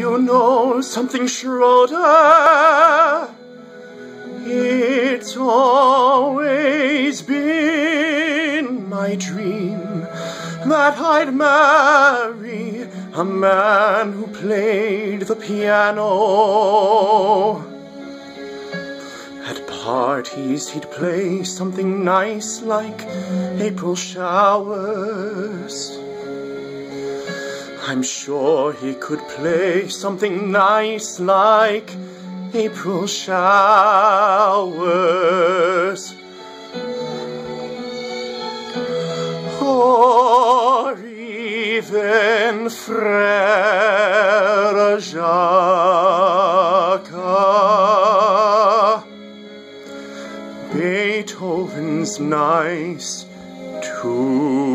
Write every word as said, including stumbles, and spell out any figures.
you know something, Schroeder? It's always been my dream that I'd marry a man who played the piano. At parties he'd play something nice like April showers. I'm sure he could play something nice like April showers. Or even Frère Jacques. Beethoven's nice too.